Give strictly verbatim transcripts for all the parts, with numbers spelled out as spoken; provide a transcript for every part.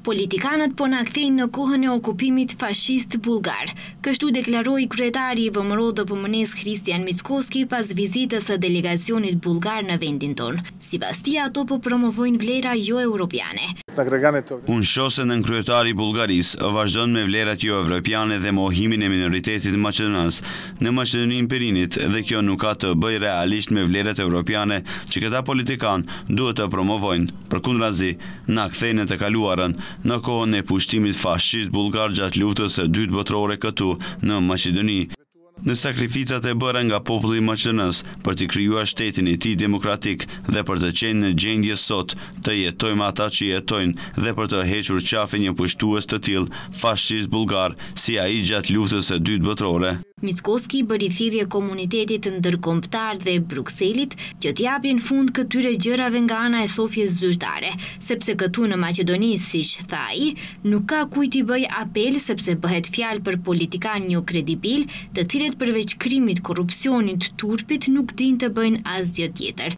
Politikanët po na kthejnë në kohën e okupimit fashist bullgar. Kështu deklaroi kryetari i V M R O D P M N-s Hristijan Mickoski pas vizitës së delegacionit bullgar në vendin tonë. Sipas tij, ato po promovojnë vlera jo europiane. Unë shoh se nën kryetari i Bullgarisë vazhdon me vlerat jo evropiane dhe mohimin e minoritetit maqedonez në Maqedoninë Pirinit dhe kjo nuk ka të bëjë realisht me vlerat europiane që këta politikan duhet të promovojnë. Përkundrazi, na kthejnë të kaluarën në kohën e pushtimit fashist bullgar gjatë luftës së dytë botërore këtu në Maqedoni. Në sakrificat e bëra nga populli maqedonez për të krijuar shtetin e tij demokratik dhe për të qenë në gjendje sot të jetojmë ata që jetojnë dhe për të hequr qafë një pushtues të tillë fashist bullgar si ai gjatë luftës së dytë botërore. Mickoski bëri thirrje komunitetit ndërkombëtar dhe Brukselit që t'japin fund këtyre gjërave nga ana e Sofjes zyrtare, sepse këtu në Maqedoni, siç tha ai, nuk ka kujt i bëj apel sepse bëhet fjalë për politikanë jo kredibil, të cilët përveç krimit, korrupsionit, turpit nuk dinë të bëjnë asgjë tjetër.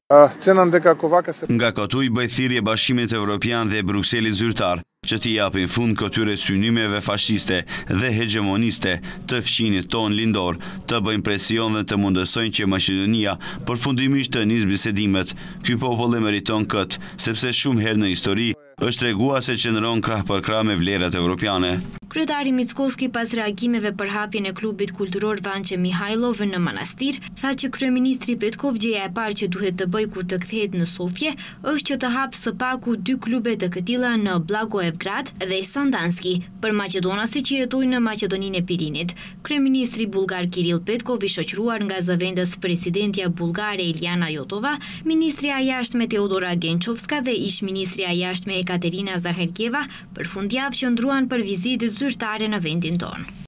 Nga këtu i bëj thirrje Bashkimit Evropian dhe Brukselit zyrtar që t'i japin fund këtyre synimeve fashiste dhe hegemoniste të fqinit ton lindor, të bëjnë presion dhe të mundësojnë që Maqedonia përfundimisht të nisë bisedimet. Ky popull e meriton këtë, sepse shumë herë në histori është treguar se qëndron krah për krah me vlerat evropiane. Kryetari Mickoski pas reagimeve për hapjen e klubit kulturor Vançe Mihajlov në Manastir, tha që kryeministri Petkov gjëja e parë që duhet të bëjë kur të kthehet në Sofje është që të hapë së paku dy klube të këtilla në Blagoevgrad dhe Sandanski për maqedonasit që jetojnë në Maqedoninë e Pirinit. Kryeministri bullgar Kirill Petkov i shoqëruar nga zëvendës presidentja bullgare Iliana Jotova, ministrja e jashtme Teodora Genchovska dhe ish-ministrja e jashtme Ekaterina Zaherkieva për fundjavë qëndruan për vizitë zyrtare në vendin tonë.